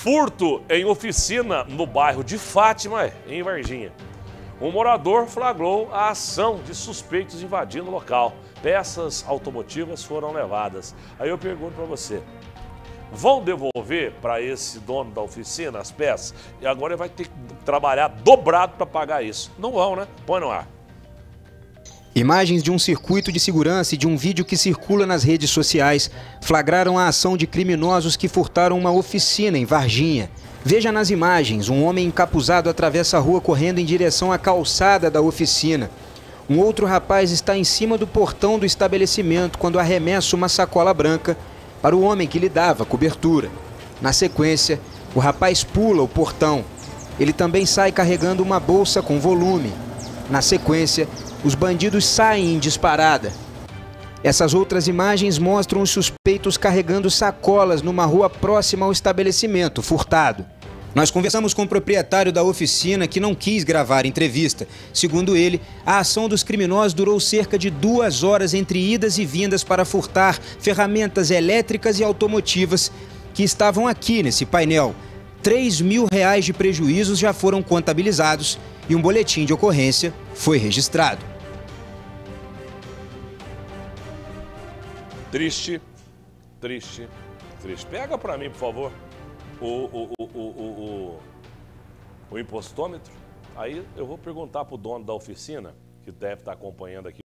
Furto em oficina no bairro de Fátima, em Varginha. Um morador flagrou a ação de suspeitos invadindo o local. Peças automotivas foram levadas. Aí eu pergunto para você, vão devolver para esse dono da oficina as peças? E agora ele vai ter que trabalhar dobrado para pagar isso. Não vão, né? Põe no ar. Imagens de um circuito de segurança e de um vídeo que circula nas redes sociais flagraram a ação de criminosos que furtaram uma oficina em Varginha. Veja nas imagens, um homem encapuzado atravessa a rua correndo em direção à calçada da oficina. Um outro rapaz está em cima do portão do estabelecimento quando arremessa uma sacola branca para o homem que lhe dava cobertura. Na sequência, o rapaz pula o portão. Ele também sai carregando uma bolsa com volume. Na sequência, os bandidos saem em disparada. Essas outras imagens mostram os suspeitos carregando sacolas numa rua próxima ao estabelecimento furtado. Nós conversamos com o proprietário da oficina que não quis gravar entrevista. Segundo ele, a ação dos criminosos durou cerca de 2 horas entre idas e vindas para furtar ferramentas elétricas e automotivas que estavam aqui nesse painel. R$3.000 de prejuízos já foram contabilizados e um boletim de ocorrência foi registrado. Triste, triste, triste. Pega para mim, por favor, o impostômetro. Aí eu vou perguntar para o dono da oficina, que deve estar acompanhando aqui